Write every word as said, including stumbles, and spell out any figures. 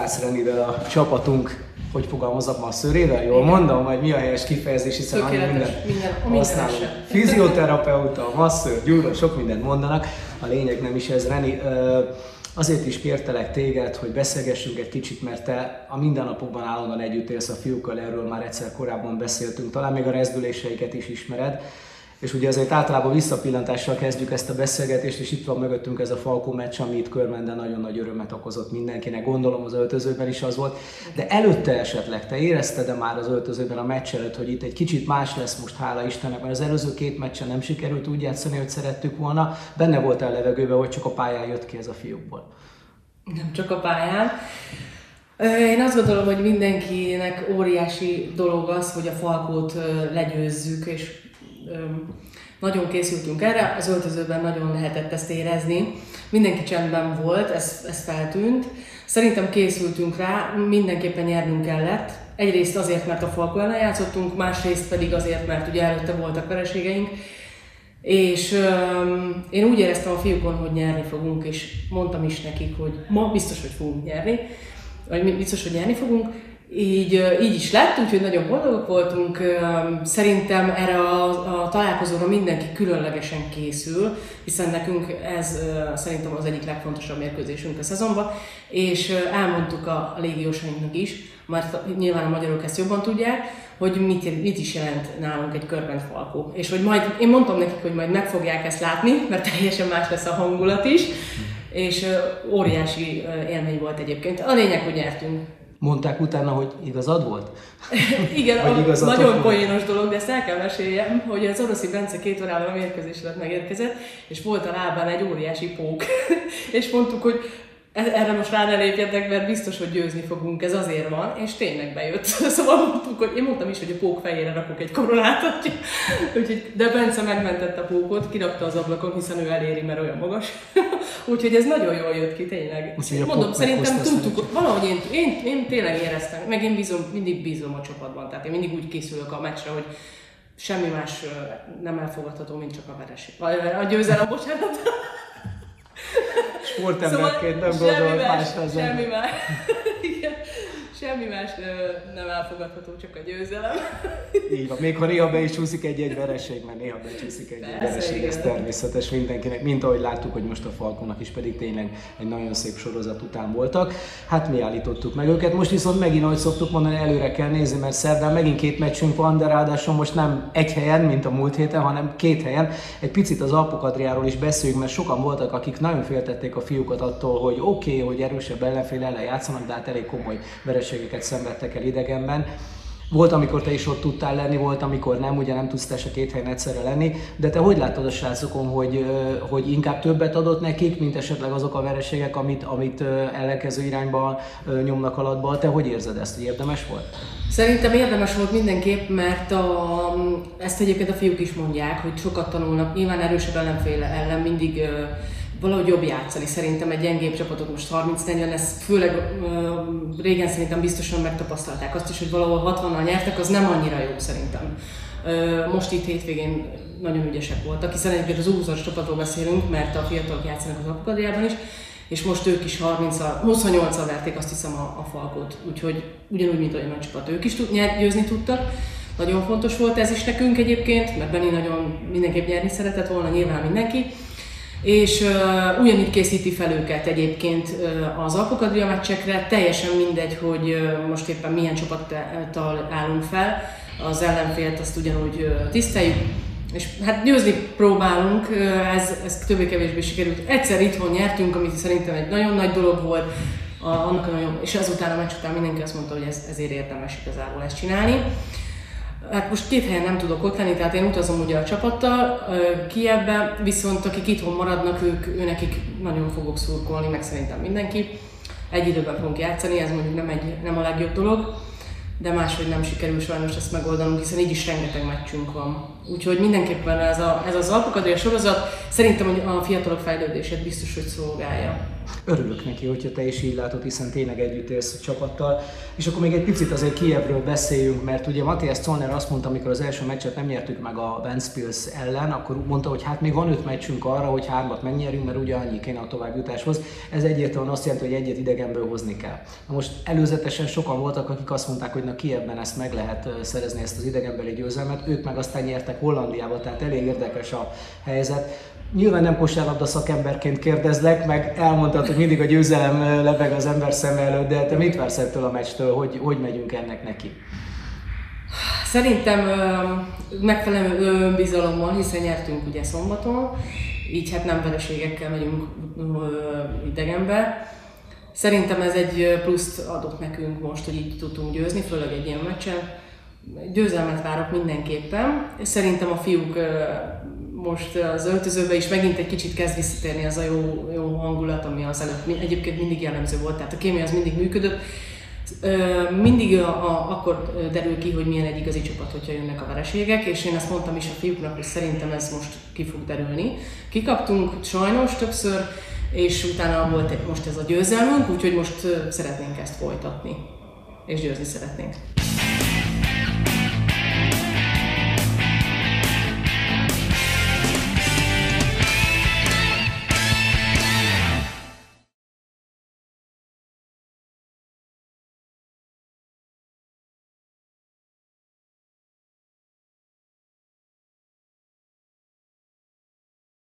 Rácz Renivel a csapatunk, hogy fogalmazok, masszőrével, jól mondom, vagy mi a helyes kifejezés, hiszen annyi minden, minden használunk. Fizioterapeuta, masszőr, gyúró, sok mindent mondanak, a lényeg nem is ez. Reni, azért is kértelek téged, hogy beszélgessünk egy kicsit, mert te a mindennapokban állandóan együtt élsz a fiúkkal, erről már egyszer korábban beszéltünk, talán még a rezdüléseiket is ismered. És ugye azért általában visszapillantással kezdjük ezt a beszélgetést, és itt van mögöttünk ez a Falkó meccs, ami itt Körmenden nagyon nagy örömet okozott mindenkinek, gondolom az öltözőben is az volt. De előtte esetleg te érezted-e már az öltözőben a meccs előtt, hogy itt egy kicsit más lesz most, hála Istennek, mert az előző két meccsen nem sikerült úgy játszani, hogy szerettük volna. Benne voltál levegőben, vagy csak a pályán jött ki ez a fiúkból? Nem csak a pályán. Én azt gondolom, hogy mindenkinek óriási dolog az, hogy a Falkót legyőzzük, és nagyon készültünk erre, az öltözőben nagyon lehetett ezt érezni. Mindenki csendben volt, ez, ez feltűnt. Szerintem készültünk rá, mindenképpen nyernünk kellett. Egyrészt azért, mert a Falkó ellen játszottunk, másrészt pedig azért, mert ugye előtte voltak vereségeink. És um, én úgy éreztem a fiúkon, hogy nyerni fogunk, és mondtam is nekik, hogy ma biztos, hogy fogunk nyerni, vagy biztos, hogy nyerni fogunk. Így, így is lett, úgyhogy nagyon boldogok voltunk. Szerintem erre a, a találkozóra mindenki különlegesen készül, hiszen nekünk ez szerintem az egyik legfontosabb mérkőzésünk a szezonban, és elmondtuk a légiósainknak is, mert nyilván a magyarok ezt jobban tudják, hogy mit, mit is jelent nálunk egy Körmend Falkó. És hogy majd, én mondtam nekik, hogy majd meg fogják ezt látni, mert teljesen más lesz a hangulat is, és óriási élmény volt egyébként. A lényeg, hogy nyertünk. Mondták utána, hogy igazad volt? Igen, a nagyon poénos dolog, de ezt el kell meséljem, hogy az Oroszi Bence két órával a mérkőzés alatt megérkezett, és volt a lábán egy óriási pók. És mondtuk, hogy erre most rá ne lépjetek, mert biztos, hogy győzni fogunk, ez azért van, és tényleg bejött. Szóval mondtuk, hogy én mondtam is, hogy a pók fejére rakok egy koronátot, úgyhogy, de Bence megmentette a pókot, kirakta az ablakon, hiszen ő eléri, mert olyan magas. Úgyhogy ez nagyon jól jött ki, tényleg. Úgyhogy mondom, szerintem tudtuk, valahogy én, én, én tényleg éreztem, meg én bízom, mindig bízom a csapatban, tehát én mindig úgy készülök a meccsre, hogy semmi más nem elfogadható, mint csak a vereség. A győzelem, bocsánat. Sportemberként nem gondolod másra az semmi más, igen, semmi más nem elfogadható, csak a győzelem. Így van, még ha néha be is csúszik egy-egy vereség, mert néha becsúszik egy-egy vereség, ez természetes mindenkinek, mint ahogy láttuk, hogy most a Falkónak is pedig tényleg egy nagyon szép sorozat után voltak. Hát mi állítottuk meg őket, most viszont megint, ahogy szoktuk mondani, előre kell nézni, mert szerdán megint két meccsünk van, de ráadásul most nem egy helyen, mint a múlt héten, hanem két helyen. Egy picit az Alpok Adriáról is beszéljünk, mert sokan voltak, akik nagyon féltették a fiúkat attól, hogy oké, okay, hogy erősebb ellenfél ellen játszanak, de hát elég komoly vereségeket szenvedtek el idegenben. Volt, amikor te is ott tudtál lenni, volt, amikor nem, ugye nem tudsz te se két helyen egyszerre lenni, de te hogy látod a srácokon, hogy, hogy inkább többet adott nekik, mint esetleg azok a vereségek, amit, amit ellenkező irányba nyomnak alatba? Te hogy érzed ezt, hogy érdemes volt? Szerintem érdemes volt mindenképp, mert a, ezt egyébként a fiúk is mondják, hogy sokat tanulnak, nyilván erősebb ellenfél ellen mindig valahogy jobb játszani. Szerintem egy gyengébb csapatot most harminc negyven, ezt főleg uh, régen szerintem biztosan megtapasztalták azt is, hogy valahol hatvannal nyertek, az nem annyira jó szerintem. Uh, most itt hétvégén nagyon ügyesek voltak, hiszen egyébként az húszas csapatról beszélünk, mert a fiatalok játszanak az Alpok Adriában is, és most ők is huszonnyolccal verték, azt hiszem, a, a Falkót, úgyhogy ugyanúgy, mint olyan csapat, ők is tud, nyer, győzni tudtak. Nagyon fontos volt ez is nekünk egyébként, mert Benni nagyon mindenképp nyerni szeretett volna, nyilván mindenki. És uh, ugyanígy készíti fel őket egyébként uh, az Alpok Adria meccsekre, teljesen mindegy, hogy uh, most éppen milyen csapattal állunk fel, az ellenfélt azt ugyanúgy uh, tiszteljük, és hát győzni próbálunk, uh, ez, ez többé-kevésbé sikerült. Egyszer itthon nyertünk, amit szerintem egy nagyon nagy dolog volt, a, annak nagyon, és ezután a meccs után mindenki azt mondta, hogy ez, ezért érdemes igazából ezt csinálni. Hát most két helyen nem tudok ott lenni, tehát én utazom ugye a csapattal Kijevbe, viszont akik itthon maradnak, ők, őnekik nagyon fogok szurkolni, meg szerintem mindenki. Egy időben fogunk játszani, ez mondjuk nem, egy, nem a legjobb dolog, de máshogy nem sikerül sajnos ezt megoldanunk, hiszen így is rengeteg meccsünk van. Úgyhogy mindenképpen ez, a, ez az Alpok Adria sorozat szerintem a fiatalok fejlődését biztos, hogy szolgálja. Örülök neki, hogyha te is így látod, hiszen tényleg együtt élsz a csapattal. És akkor még egy picit azért Kijevről beszéljünk, mert ugye Matthias Zollner azt mondta, amikor az első meccset nem nyertük meg a Ventspils ellen, akkor mondta, hogy hát még van öt meccsünk arra, hogy hármat megnyerünk, mert ugye annyi kéne a továbbjutáshoz. Ez egyértelműen azt jelenti, hogy egyet idegenből hozni kell. Na most előzetesen sokan voltak, akik azt mondták, hogy na Kijevben ezt meg lehet szerezni, ezt az idegenbeli győzelmet, ők meg aztán nyertek Hollandiába, tehát elég érdekes a helyzet. Nyilván nem kosárlabda szakemberként kérdezlek, meg elmondtad, hogy mindig a győzelem lebeg az ember szem előtt, de te mit vársz ettől a meccstől, hogy, hogy megyünk ennek neki? Szerintem megfelelő önbizalommal, hiszen nyertünk ugye szombaton, így hát nem vereségekkel megyünk idegenbe. Szerintem ez egy pluszt adott nekünk most, hogy így tudtunk győzni, főleg egy ilyen meccsen. Győzelmet várok mindenképpen. Szerintem a fiúk most az öltözőben is megint egy kicsit kezd visszatérni az a jó, jó hangulat, ami az előtt egyébként mindig jellemző volt, tehát a kémia az mindig működött. Mindig a, a, akkor derül ki, hogy milyen egy igazi csapat, hogyha jönnek a vereségek, és én azt mondtam is a fiúknak, hogy szerintem ez most ki fog derülni. Kikaptunk sajnos többször, és utána volt most ez a győzelmünk, úgyhogy most szeretnénk ezt folytatni, és győzni szeretnénk.